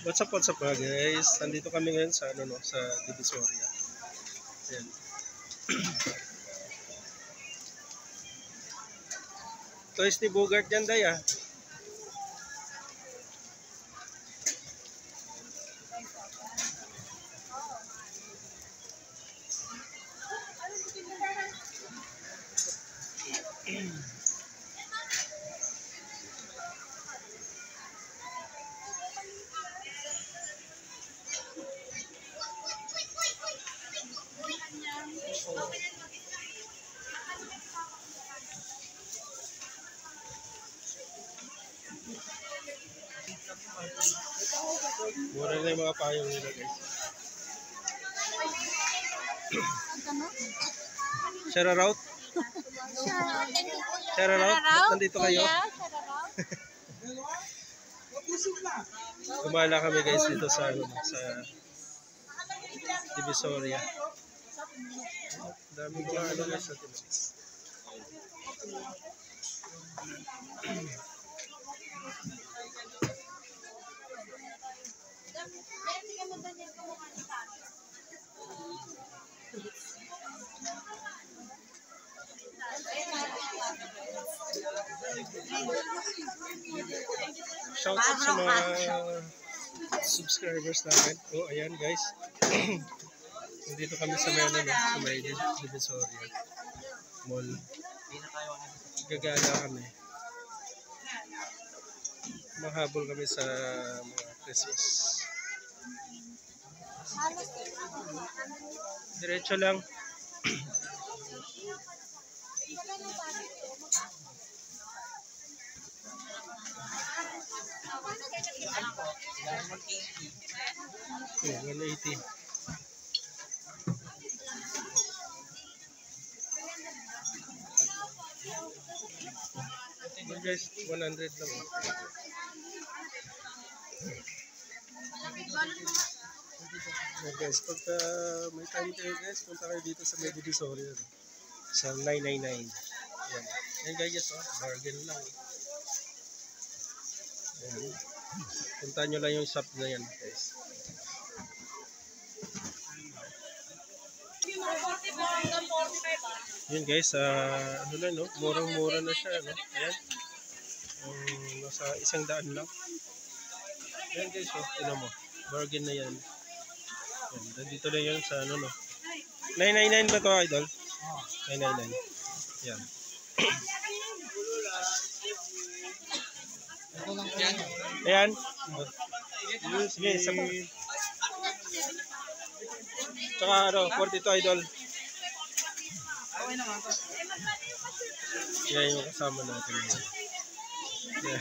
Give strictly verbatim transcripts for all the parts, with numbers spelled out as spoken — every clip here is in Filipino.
What's up, what's up mga guys? Nandito kami ngayon sa ano no, sa Divisoria. Ayan. Toys ni Bogart yan, day ah. Mura na yung mga payong nila guys. Share out? Share out? Nandito kayo? Kumala kami guys dito sa ano, sa Divisoria. Dami ko ano guys sa Divisoria. Shout out sa mga subscribers natin. Oh, ayan guys. Nandito kami sa may ano, sa may Divisoria Mall. Gagala kami. Mahabol kami sa mga Christmas. Diretso lang. Okay, one eighty. Okay guys, one hundred lang. Okay guys, pagka may time kayo guys, punta kayo dito sa may Divisoria sa nine nine nine. Yan. Yan guys, oh, bargain lang. Yan. Punta nyo lang yung shop na yan guys. Yun guys, uh, ano na no, murang-mura na siya no. Ayan. Um, nasa isang daan lang. Ayan guys, oh, tignan mo. Bargain na yan. Yan, dito na yan sa ano no. nine nine nine ba to idol? nine nine nine. Yan. Ayan. Sige, isa pa. Tsaka ano, forty-two idol. Yan yung kasama natin. Yan.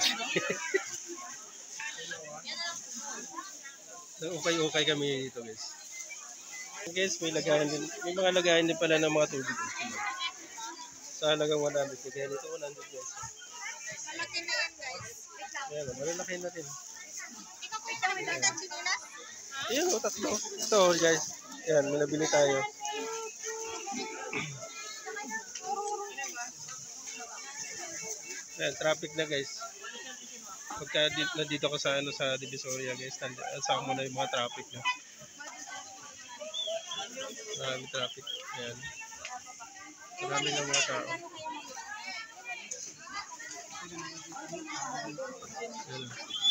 Okay-okay kami dito guys. Guys, may lagayan din. May mga lagayan din pala ng mga tubig. Sa halagang one hundred. Kaya dito one hundred guys. Malaki na yan guys. Ayan, malalaki na rin. Ikaw po ito kami dagdag sinilas? Ayan o, tatlo. Ito guys. Ayan, may nabili tayo. Ayan, traffic na guys. Pagka nandito ko sa ano sa Divisoria guys, saan mo na yung mga traffic na. Marami traffic. Ayan. Marami ng mga tao. Ayan.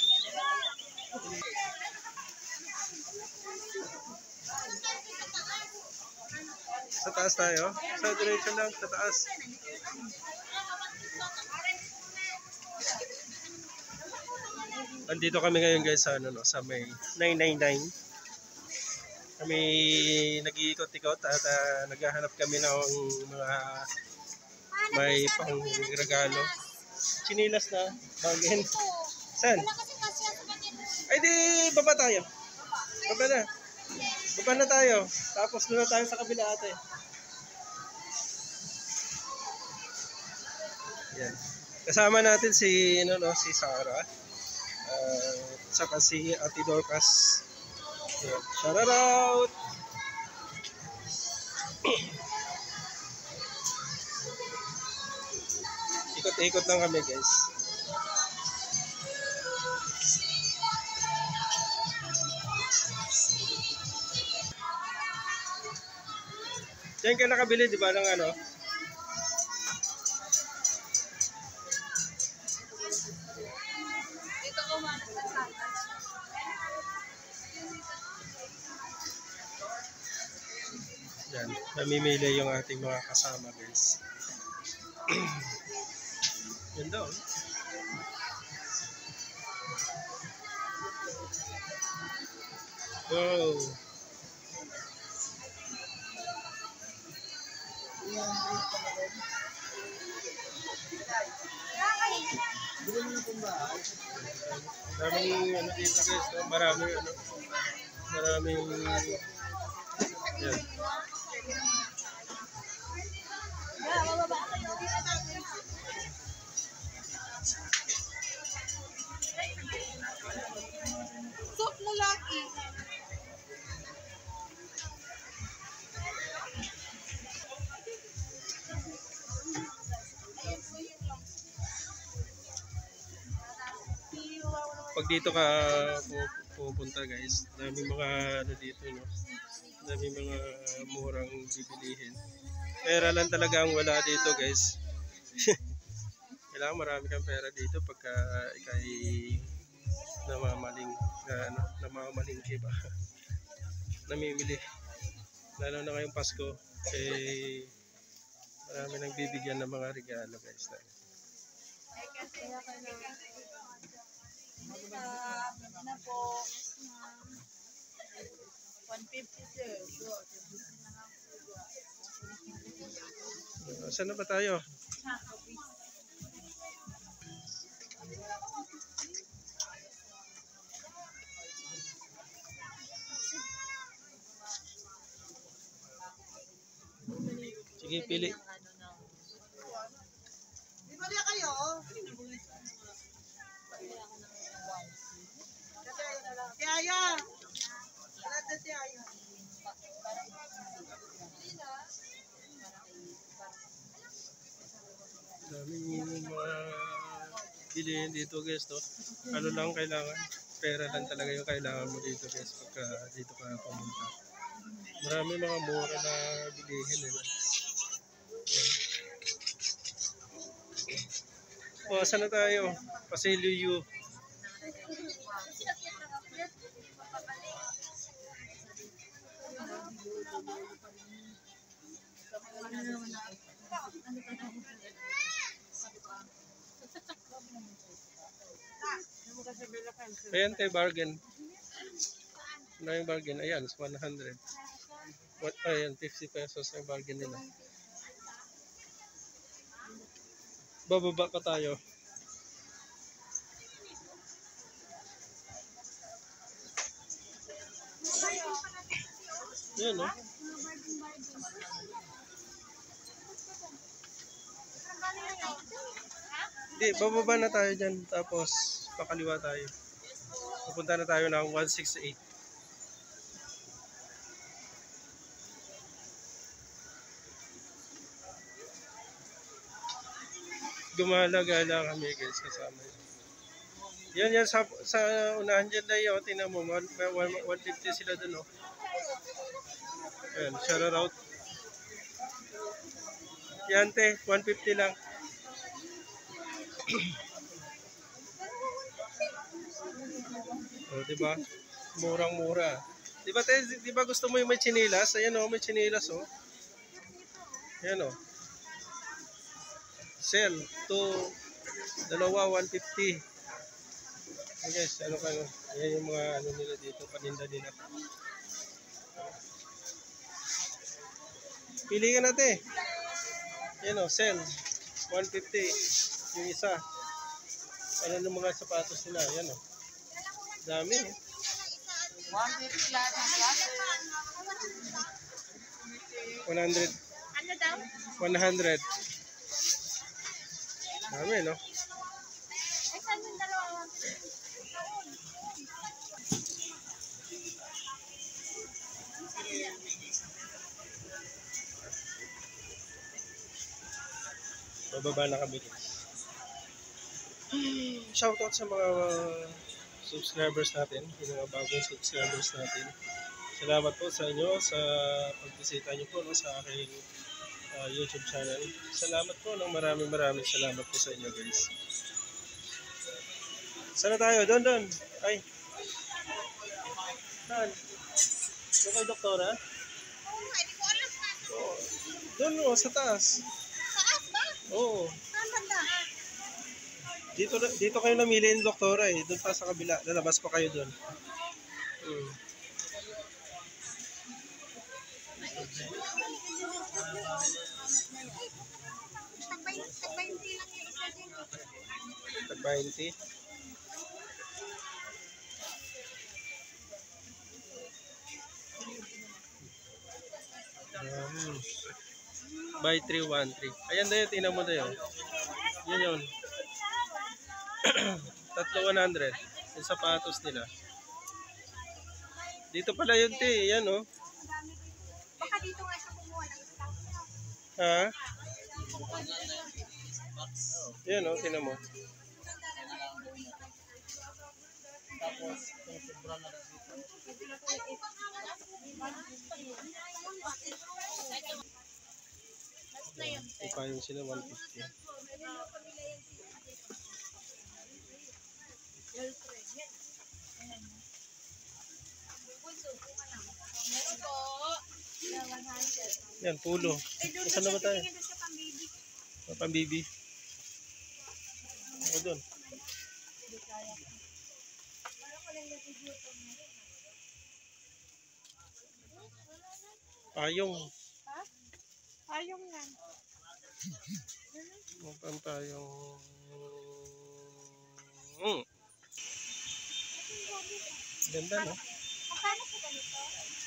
Sa taas tayo? Sa direction lang, sa taas. Andito kami ngayon guys sa ano no, sa may nine nine nine. Kami nag-iikot-ikot at uh, naghahanap kami ng mga may pang-regalo. Chinilas na, bagin. Saan? Ay di, baba tayo. Baba na. Baba na tayo. Tapos doon na tayo sa kabila ate. Yan. Kasama natin si ano no, si Sarah. Uh, saka si Ate Dorcas. Yan. Shout out! Ikot-ikot lang kami guys. Diyan ka nakabili, di ba, ng ano? Dito ko mga nagsasalas. Yan, namimili yung ating mga kasama, guys. Yan daw. Wow. Maraming ano dito, guys, no? Maraming ano, maraming yan. Soft lalaki. Pag dito ka pupunta, guys, daming mga ano dito, no? Daming mga murang bibilihin. Pera lang talaga ang wala dito, guys. Kailangan marami kang pera dito pagka ikay namamaling na ano, namamalingki ba. Namimili. Lalo na ngayong Pasko, eh marami nang bibigyan ng mga regalo, guys. Na po. one fifty sir. Uh, saan na ba tayo? Sige, pili. Di ba niya kayo? Tiaya! Wala na tiaya. Daming mga bilihin dito, guys, no? Ano lang kailangan? Pera lang talaga yung kailangan mo dito, guys, pagka dito ka pumunta. Marami mga mura na bilihin, eh. O, oh, saan na tayo? Pasilyo U. Ayan tayo, bargain. Ano yung bargain? Ayan, one hundred. What, ayan, fifty pesos yung bargain nila. Bababa pa tayo. Ayan, no? Hindi, bababa na tayo dyan. Tapos, pakaliwa tayo. Pupunta na tayo ng one sixty-eight. Gumala-gala kami, guys, kasama yun. Yan, yan, sa, sa unahan dyan na yun, tingnan mo, one fifty sila dun, oh. Ayan, shout out. Yan, te, one fifty lang. O, oh, diba? Murang-mura. Diba, te, diba gusto mo yung may chinilas? Ayan, oh, may chinilas, oh. Ayan, oh. Sell to dalawa, one fifty. Okay, guys, ano ka, ano? Ayan yung mga ano nila dito, paninda nila. Pili ka natin. Ayan, oh, sell. one fifty. Yung isa. Ano ng mga sapatos nila. Ayan, oh. Dami, eh. one fifty lahat ng klase. one hundred. Ano daw? one hundred. Dami, no? Ay, saan yung dalawa? Bababa na kami. Shoutout sa mga subscribers natin, yung mga bagong subscribers natin. Salamat po sa inyo sa pagbisita niyo po no, sa aking uh, YouTube channel. Salamat po ng maraming maraming salamat po sa inyo guys. Sana tayo? Doon, doon. Ay. Saan? Doon kay doktora? Oo nga, hindi ko alam na. Oo. Doon o, sa taas. Taas ba? Oo. Saan banda? Dito, dito kayo namili ng doktora eh. Doon pa sa kabila. Lalabas pa kayo doon. Hmm. Tag-twenty lang yung isa din. Tag twenty. Um, buy three one three. Ayan dayo, tingnan mo dayo. Yun yun. Tatlo one hundred. Yung sapatos nila. Dito pala yun te. Yan oh. Baka dito nga siya kumuha ng stock. Ha? Yan oh, tingnan mo. Tapos, Ipayong sila one fifty. Yan, pulo. Saan na ba tayo? Oh, pambibi. O doon. Payong. Ha? Payong yan. Mukhang tayong... Hmm. Ganda no? Magkano po ganito?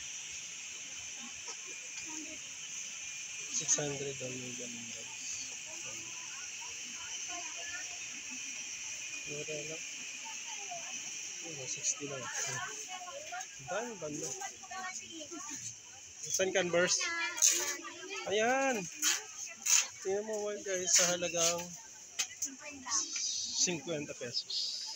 six hundred on yung ganda. Mura lang. Oh, sixty lang. Ang dami banda. Saan Converse? Ayan. Tingnan mo one guys sa halagang fifty pesos.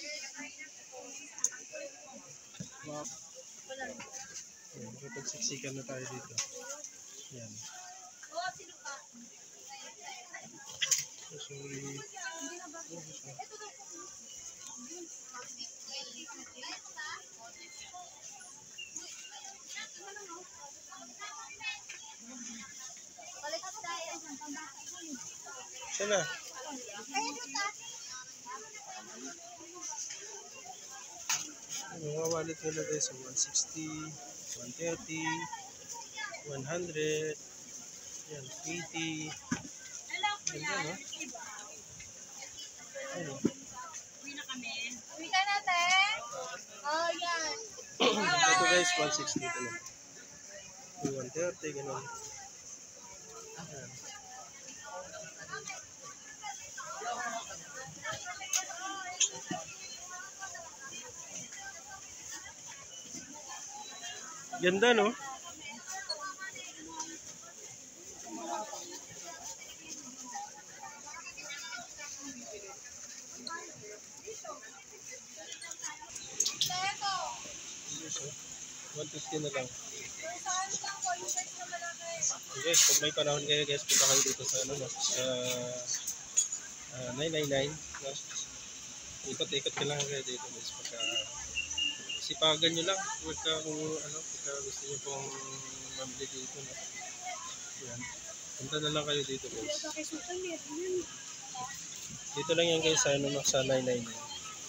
Wow. Ayan, kapagsiksikan na tayo dito. Ayan. Sorry. Sana. Mga wallet nila guys, one sixty, one thirty, one hundred, yan, eighty. Ganda no? Ano? Uwi na kami. Uwi ka natin? Oh, yan. Ito guys, one sixty ito na. one thirty, gano'n. Ayan. Ganda no? one fifty na lang. Guys, pag may panahon kayo guys, punta kayo dito sa ano, no, sa uh, nine nine nine. No? Ikot-ikot ka lang kayo dito guys. Pagka sipagan nyo lang. Pagka kung ano, pagka gusto nyo pong mamili dito. No? Yan. Punta na lang kayo dito guys. Dito lang yan guys sa, ano, sa nine nine nine.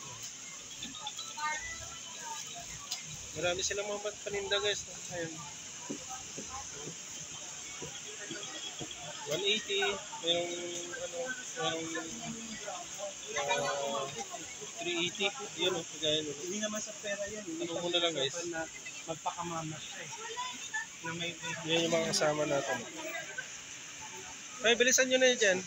Marami silang mga paninda guys. Ayun. one eighty, mayroong ano, mayroong uh, three eighty, yun o, kagaya nun. Hindi naman sa pera yan. Ano muna lang guys. Na magpakamamas siya eh. Na may Yan yung mga kasama natin. Ay, bilisan nyo na yun dyan.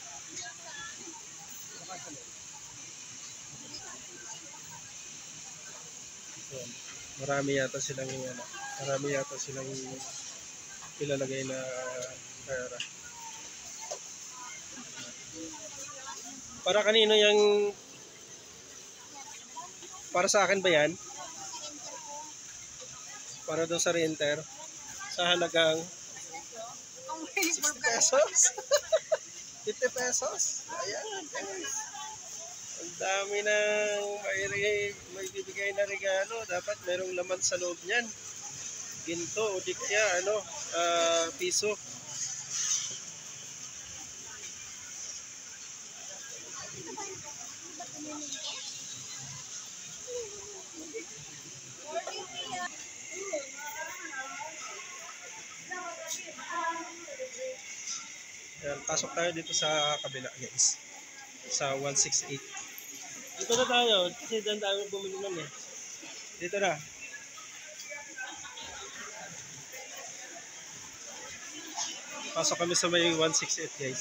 Yan. Marami yata silang ano, marami yata silang ilalagay na pera. Para kanino yung para sa akin ba yan? para doon sa renter sa halagang sixty pesos. fifty pesos. Ayan, guys. Ang dami ng may, may bibigay na regalo. Dapat merong laman sa loob niyan. Ginto o di kaya ano, uh, piso. Ayan, pasok tayo dito sa kabila, guys. Sa one sixty-eight. Dito na tayo kasi dyan tayo bumili nun eh. Dito na. Pasok kami sa may one sixty-eight, guys.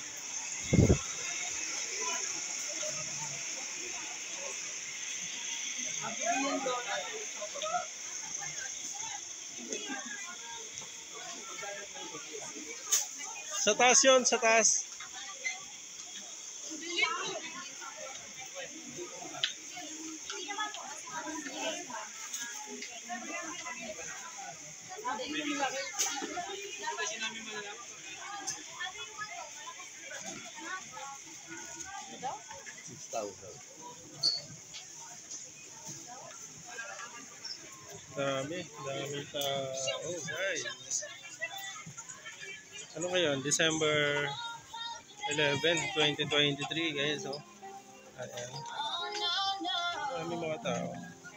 Sa taas yun, sa taas. six thousand. Dami, dami tao, guys. Ano ngayon? December eleventh, twenty twenty-three, guys. Oh. Ayan. Dami mga tao.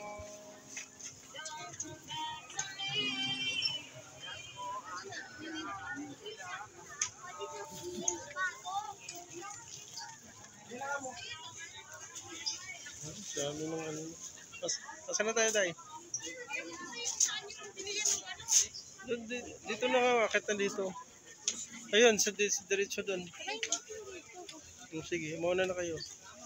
Dami mga ano. Pas, pasan na tayo, Day. Dito na nga, akit na dito. Ayun, sa diretso doon. Sige, mauna na kayo.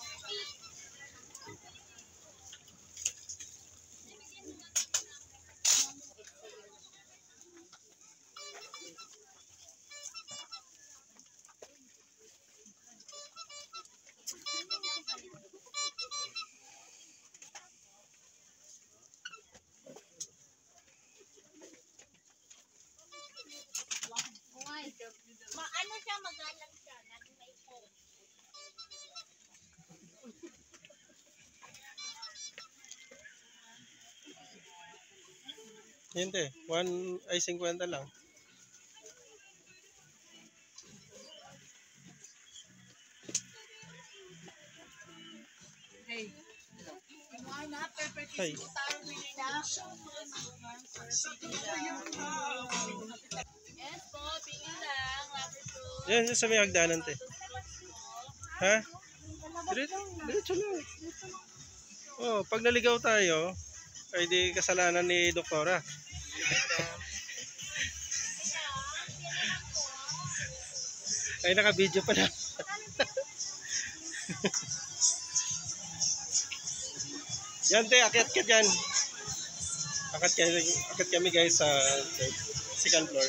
Maano siya, magalang siya. Lagi may phone. Hindi, one ay fifty lang. Hey. Hey. Yes po, pingin lang. Yan, yan sa may hagdanan, te. Ha? Diretso, diretso lang. Oh, pag naligaw tayo, ay di kasalanan ni Doktora. Ay, naka-video pa na. Yan, te, akit ka dyan. Akit kami, akit kami guys sa second floor.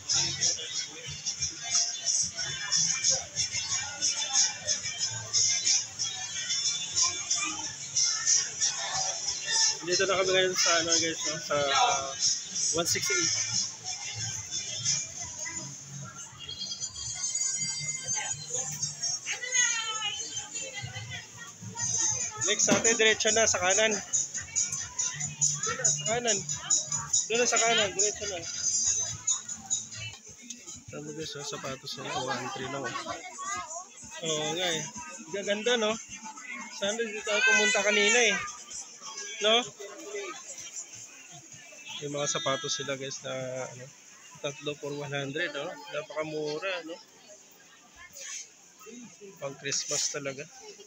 Dito na kami ngayon sa ano guys, no? Sa one sixty-eight. Next natin, diretso na sa kanan. Doon na, sa kanan. Doon na sa kanan, diretso na. Tama guys, oh, sapatos na one three lang. Oo oh, nga eh. Gaganda, no? Sana dito tayo pumunta kanina eh. No? Yung mga sapatos sila guys na ano, tatlo for one hundred, no? Napakamura, no? Pang Christmas talaga.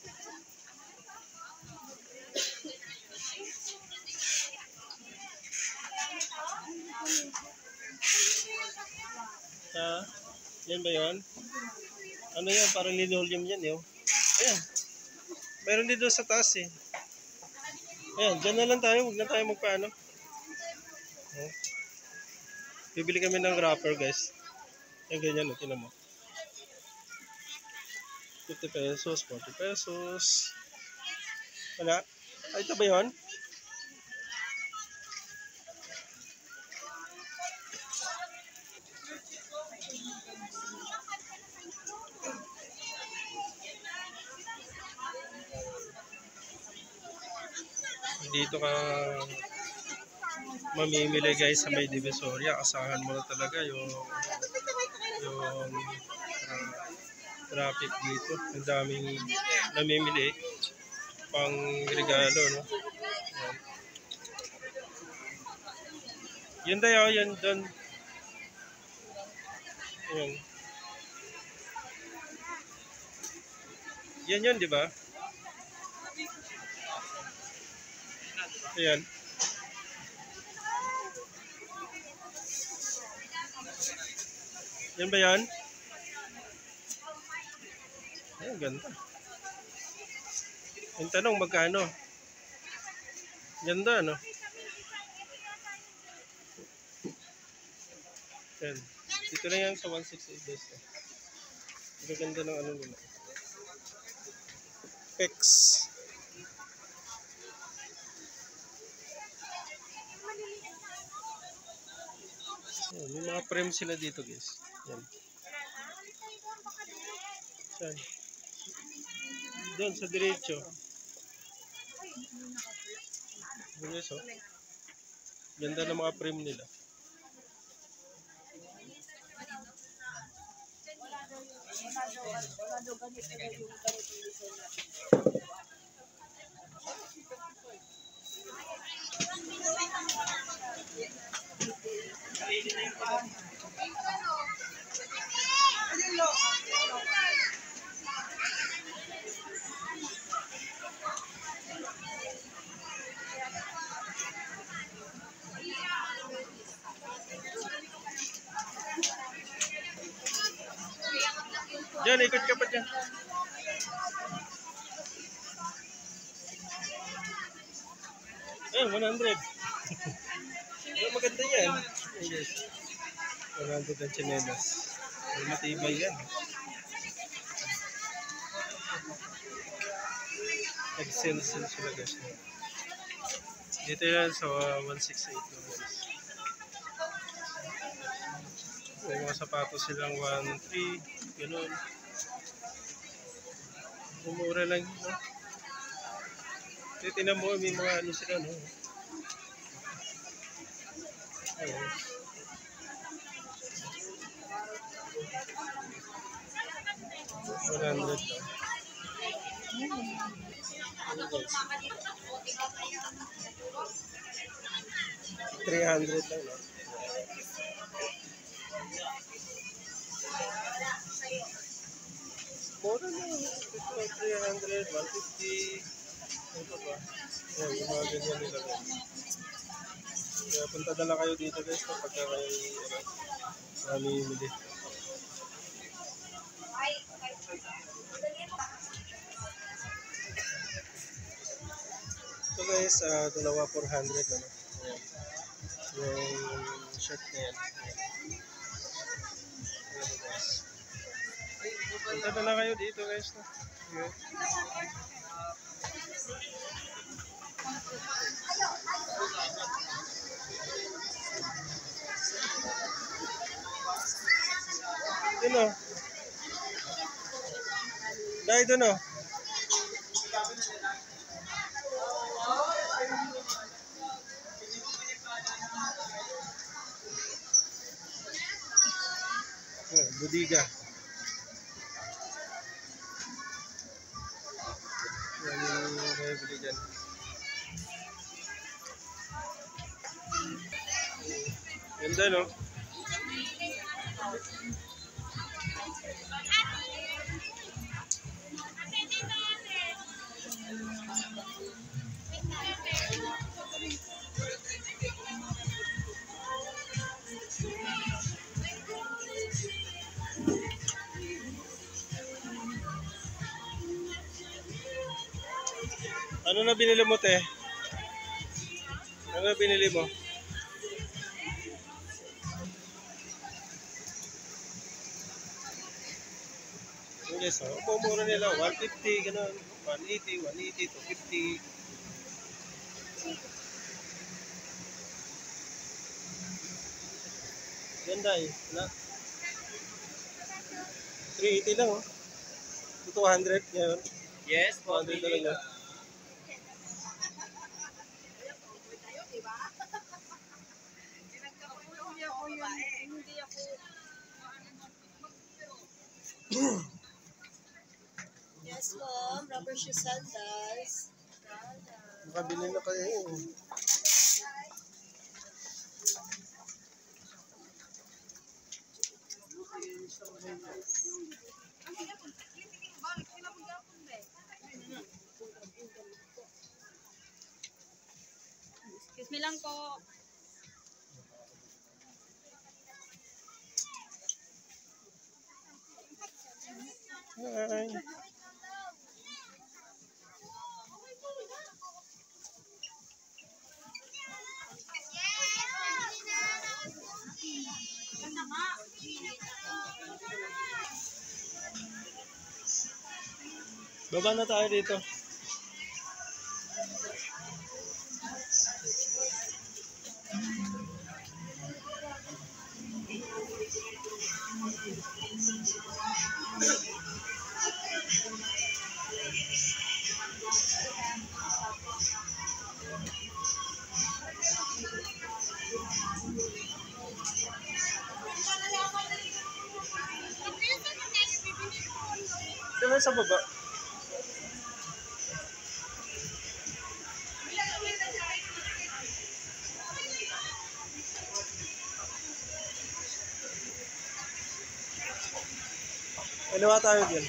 Ha? Yan ba yun? Ano yan? Parang linoleum yan, yun. Ayan. Meron dito sa taas eh. Ayan, dyan na lang tayo. Huwag na tayo magpaano. Oh. Bibili kami ng wrapper guys. Yan ganyan, no? Tinan mo. fifty pesos, forty pesos. Wala. Ay, ito ba yun? dito ka mamimili guys sa may Divisoria, asahan mo na talaga yung yung uh, traffic dito. Ang daming namimili pang regalo, no? Yan tayo, yan doon. Yan. Yan yun, di ba? Ayan. Yan ba yan? Ayan, ganda. Yung tanong, magkano? Ganda, no? Yan. Dito na yan sa one sixty-eight best. Ang ganda ng ano nila. Pex. Yan, may mga frame sila dito guys. Yan. Saan? Doon sa diretso. Guys, oh. Ganda ng mga frame nila. Diyan, ikot ka pa dyan. Eh, one hundred. Oh, maganda yan. Yes. one hundred ang chinelas. Matibay yan. Nag-sale-sale sila guys. Dito yan sa one sixty-eight. May mga sapatos silang one three. Ganun. Umura lang yun, no? Titignan mo, may mga ano sila, no? Ayun. one hundred lang. three hundred lang, no? Mura na. three hundred, one fifty. Ito ba? Ayan, yung mga ganyan nila. Kaya punta na lang kayo dito guys kapag kayo ano, mamimili. Ito guys, uh, dalawa four hundred. Ano? Ayan. Yung shirt na yan. Ayan guys. Punta na lang kayo dito guys. No? Ayan. Doon o. Dahil doon o. Oh, budiga. Yan yung may bili dyan. Ganda no? Ano na binili mo, te? Ano na binili mo? Okay, so, pumura nila. one fifty, gano'n. one eighty, one eighty, two fifty. Ganda eh. Na? three eighty lang, oh. two hundred ngayon. Yes, two hundred na lang, oh. yun. Hindi ako... Yes, ma'am. Rubber shoe sandals. Makabili na kayo. Excuse me lang po. Hi. Baba na tayo dito. Diba sa baba? Ano ba tayo dyan?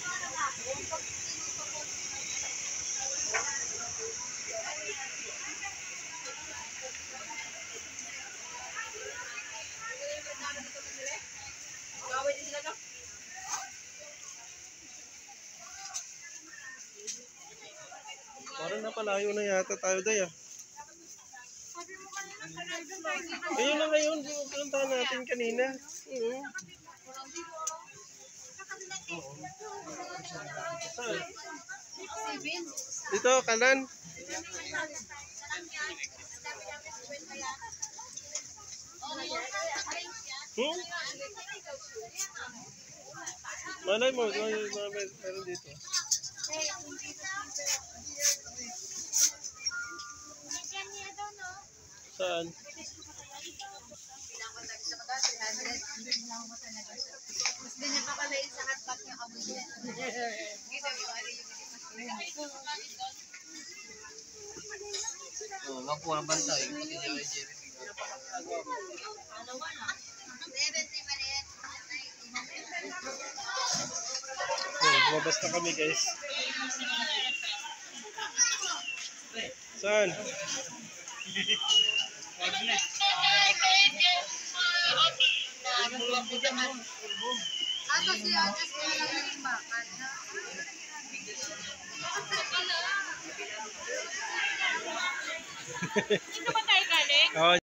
Parang napalayo na yata tayo daya. Ayun na ngayon, pinuntahan natin kanina. Oo. Oo. Saan? Dito, kanan. Hmm? Malay mo, meron dito. Saan? Mas din pa pala sa hotpot niya kamo niya. Oh, mapo ang bantay. Pati niya kay Jeremy. Oh, lumabas na kami guys. Saan? Ato siya, just na lang yung bakad. Dito ba tayo galing? Oh,